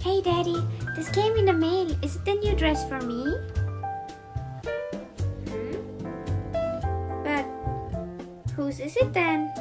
Hey Daddy, this came in the mail. Is it the new dress for me? But whose is it then?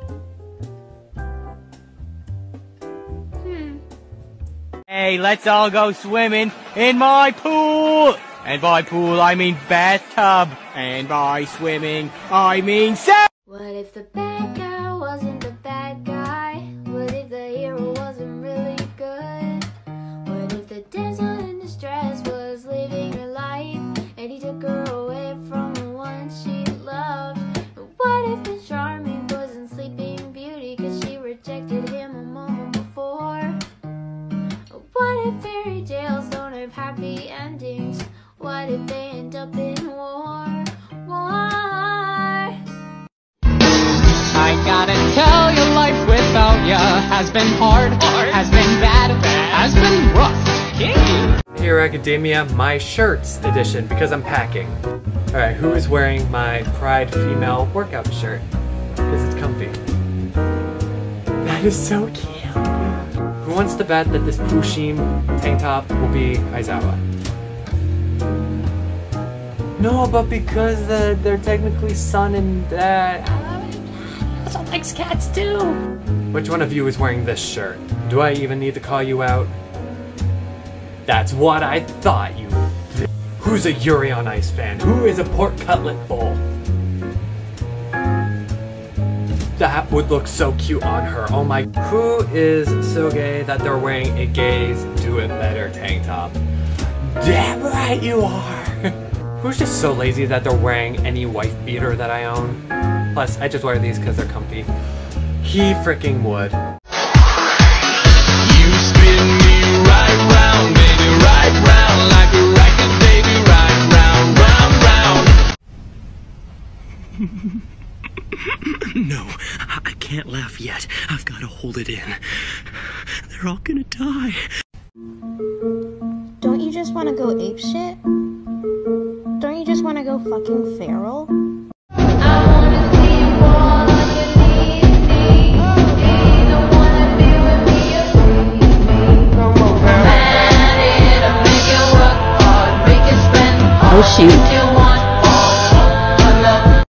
Hey, let's all go swimming in my pool! And by pool, I mean bathtub. And by swimming, I mean sex! What if the bad girl wasn't the bad guy? What if the hero wasn't really good? What if the damsel in distress was living her life and he took her away from the one she loved? What if the charming wasn't Sleeping Beauty cause she rejected him a moment before? What if fairy tales don't have happy endings? What if they end up in war? I gotta tell you, life without ya has been hard, has been bad, has been rough. Hero Academia, my shirts edition, because I'm packing. Alright, who is wearing my Pride female workout shirt? Because it's comfy. That is so cute. Who wants to bet that this Pushim tank top will be Aizawa? No, but because they're technically son and dad. Also likes cats too. Which one of you is wearing this shirt? Do I even need to call you out? That's what I thought, you. Who's a Yuri on Ice fan? Who is a pork cutlet bowl? That would look so cute on her. Oh my. Who is so gay that they're wearing a gays do it better tank top? Damn right you are. Who's just so lazy that they're wearing any wife beater that I own? Plus, I just wear these because they're comfy. He freaking would. You spin me right round, baby, right round, like a record, baby, right round, round, round. No, I can't laugh yet. I've got to hold it in. They're all gonna die. Don't you just want to go apeshit? Don't you just want to go fucking feral? Oh shoot.